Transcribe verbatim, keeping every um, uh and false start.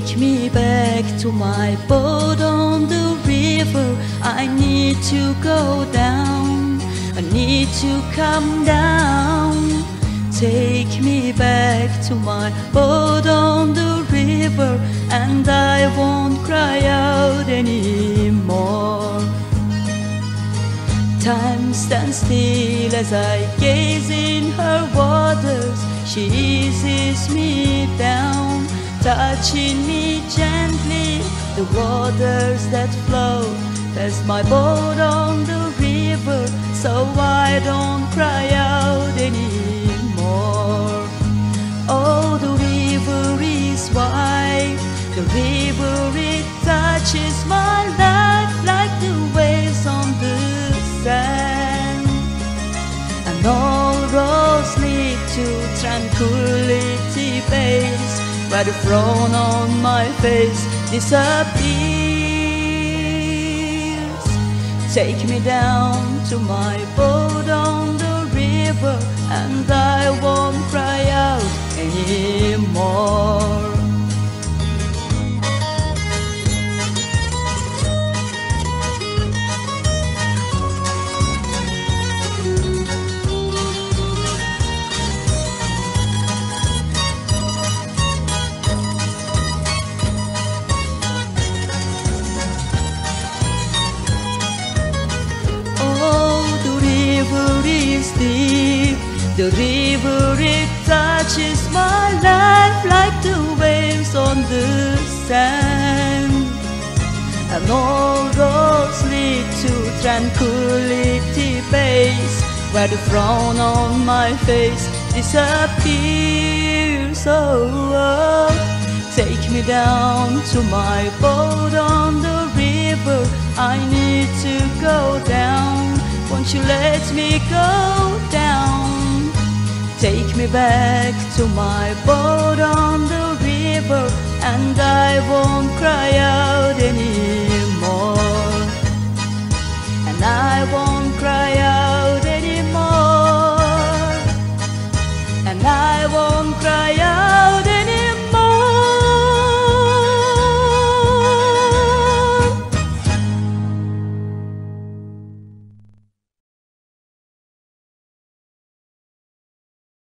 Take me back to my boat on the river. I need to go down, I need to come down. Take me back to my boat on the river, and I won't cry out anymore. Time stands still as I gaze in her waters. She eases me down, touching me gently. The waters that flow past my boat on the river, so I don't cry out anymore. Oh, the river is wide, the river it touches my life like the waves on the sand. And all roads lead to tranquility base, where the frown on my face disappears. Take me down to my boat on the river, and I won't cry out anymore. Deep. The river it touches my life like the waves on the sand. And all roads lead to tranquility base, where the frown on my face disappears. Oh, oh, take me down to my boat on the river. I need to go down, won't you let me go down? Take me back to my boat on the river, and I won't cry out.